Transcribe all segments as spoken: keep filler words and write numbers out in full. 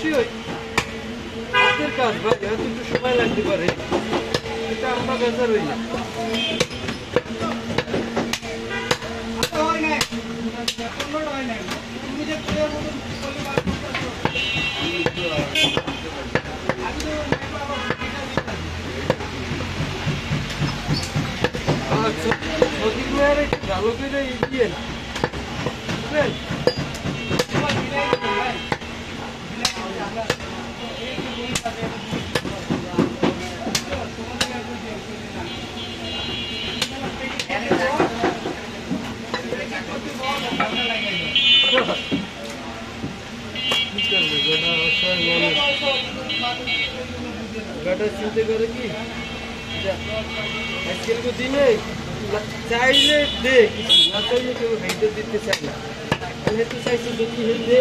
অবশ্যই হাতের কাজ ভাই, হয়তো একটু সময় লাগতে পারে, এটা আমরা বেজার হই না। আচ্ছা সঠিক মেয়ের একটু ভালো করে দিয়ে না বুঝলেন। বেটা চিন্তা করে কি আজকের দিনে চাইলে দে কিছু, না চাইলে কেউ হাইতে দিতে চায় না। হেতু চাইছে যদি হে দে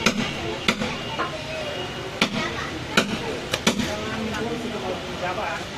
Siapa?